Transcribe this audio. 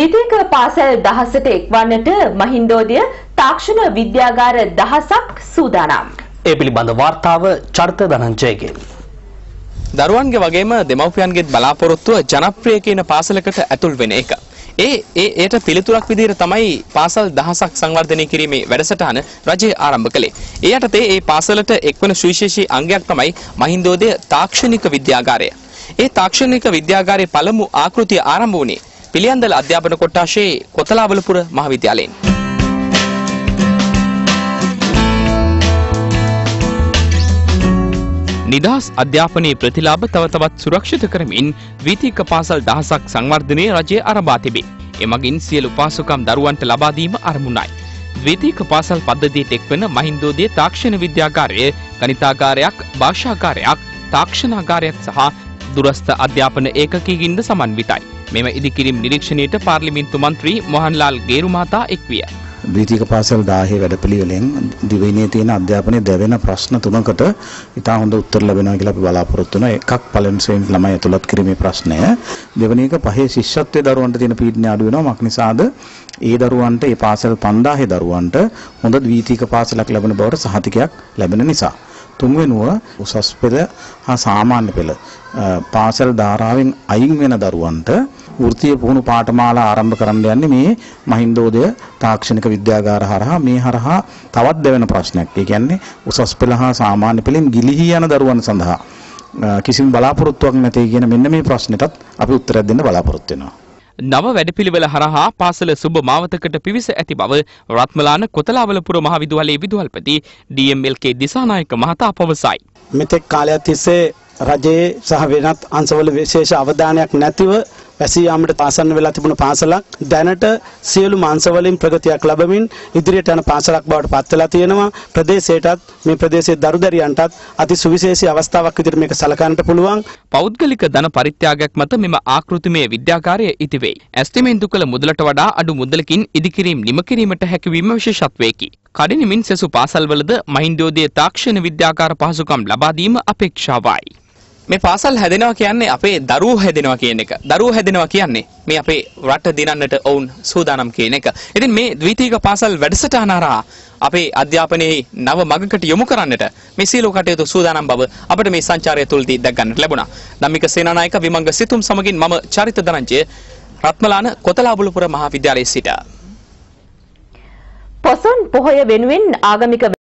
ද්විතීක පාසල් 10ට එක්වන්නට මහින්දෝදය තාක්ෂණ විද්‍යාගාර 1000ක් සූදානම්. ඒ පිළිබඳ වාර්තාව චරිත ධනංජයගෙන්. දරුවන්ගේ වගේම දෙමව්පියන්ගේත් බලාපොරොත්තුව ජනප්‍රිය කියන පාසලකට ඇතුල් වෙන එක. ඒට පිළිතුරක් විදිහට තමයි පාසල් 1000ක් සංවර්ධනය කිරීමේ වැඩසටහන රජය ආරම්භ කළේ. ඒ යටතේ ඒ පාසලට එක්වන සුවිශේෂී අංගයක් තමයි මහින්දෝදය තාක්ෂණික විද්‍යාගාරය. ඒ තාක්ෂණික විද්‍යාගාරයේ පළමු ආකෘතිය ආරම්භ වුණේ පිළියන්දල අධ්‍යාපන කොට්ටාශයේ කොතලාවලපුර මහාවිද්‍යාලයෙන්. නිදහස් අධ්‍යාපනයේ ප්‍රතිලාභ තව තවත් සුරක්ෂිත කරමින් ද්විතීක පාසල් 1000ක් සංවර්ධනයේ රජය ආරම්භ තිබේ. එමගින් සියලු පහසුකම් දරුවන්ට ලබා දීම අරමුණයි. ද්විතීක පාසල් පද්ධතියට එක්වන මහින්දෝදය තාක්ෂණ විද්‍යාගාරය ගණිතාගාරයක්, භාෂාගාරයක්, තාක්ෂණාගාරයක් සහ දුරස්ථ අධ්‍යාපන ඒකකයකින්ද සමන්විතයි. මෙම ඉදිකිරීම් නිරීක්ෂණයට පාර්ලිමේන්තු මන්ත්‍රී මොහන්ලාල් ගේරු මහතා එක්විය. ද්විතීක පාසල් 10 වැඩපිළිවෙලෙන් දිවයිනේ තියෙන අධ්‍යාපනයේ දැවෙන ප්‍රශ්න තුනකට ඉතා හොඳ උත්තර ලැබෙනවා කියලා අපි බලාපොරොත්තු වෙනවා. එකක් පළවෙනි ශ්‍රේණි ළමයි ඇතුළත් කිරීමේ ප්‍රශ්නය. දෙවෙනි එක පහේ ශිෂ්‍යත්වයේ දරුවන්ට තියෙන පීඩනය අඩු වෙනවා. මක් නිසාද? ඒ දරුවන්ට ඒ පාසල් 5000 දරුවන්ට හොඳ ද්විතීක පාසලක් ලැබෙන බවට සහතිකයක් ලැබෙන නිසා. තුන්වෙනුව උසස් පෙළ හා සාමාන්‍ය පෙළ පාසල් ධාරාවෙන් අයින් වෙන දරුවන්ට වෘත්තීය පුහුණු පාඨමාලා ආරම්භ කරන්න යන්නේ මේ මහින්දෝදය තාක්ෂණික විද්‍යාගාර හරහා. මේ හරහා තවත් දෙවෙන ප්‍රශ්නයක්. ඒ කියන්නේ උසස් පෙළ හා සාමාන්‍ය පෙළෙන් ගිලිහී යන දරුවන් සඳහා කිසිම බලාපොරොත්තුවක් නැtei කියන මෙන්න මේ ප්‍රශ්නෙටත් අපි උත්තරයක් දෙන්න බලාපොරොත්තු වෙනවා. නව වැඩපිළිවෙල හරහා පාසල සුබ මාවතකට පිවිස ඇති බව රත්මලාන කොතලාවලපුර මහාවිද්‍යාලයේ විදුහල්පති ඩී.එම්.එල්.කේ දිසානායක මහතා පවසයි. මෙතෙක් කාලයක් තිස්සේ රජයේ සහ වෙනත් අංශවල විශේෂ අවධානයක් නැතිව වැසී යාමට ආසන්න වෙලා තිබුණ පාසලක් දැනට සියලු අංශවලින් ප්‍රගතියක් ලැබමින් ඉදිරියට යන පාසලක් බවට පත් වෙලා තියෙනවා. ප්‍රදේශයටත් මේ ප්‍රදේශයේ දරුදරියන්ටත් අති සුවිශේෂී අවස්ථාවක් විදිහට මේක සලකන්නට පුළුවන්. පෞද්ගලික ධන පරිත්‍යාගයක් මත මෙම ආකෘතිමය විද්‍යාගාරය ඉදි වෙයි. ඇස්ටිමේන්තු කළ මුදලට වඩා අඩු මුදලකින් ඉදිකිරීම් නිම කිරීමට හැකිවීම විශේෂත්වයකි. කඩිනමින් සෙසු පාසල්වලද මහින්දෝදය තාක්ෂණ විද්‍යාගාර පහසුකම් ලබා දීම අපේක්ෂාවයි. මේ පාසල් හැදෙනවා කියන්නේ අපේ දරුවෝ හැදෙනවා කියන එක. දරුවෝ හැදෙනවා කියන්නේ මේ අපේ රට දිනන්නට ඔවුන් සූදානම් කියන එක. ඉතින් මේ ද්විතීක පාසල් වැඩසටහන හරහා අපේ අධ්‍යාපනයේ නව මගකට යොමු කරන්නට මේ සියලු කටයුතු සූදානම් බව අපිට මේ සංචාරය තුළදී දැක් ගන්නට ලැබුණා. ධම්මික සේනානායක විමංග සිතුම් සමගින් මම චරිත ධනංජය රත්මලාන කොතලාබුලපුර මහාවිද්‍යාලයේ සිට. පොසොන් පොහොය වෙනුවෙන් ආගමික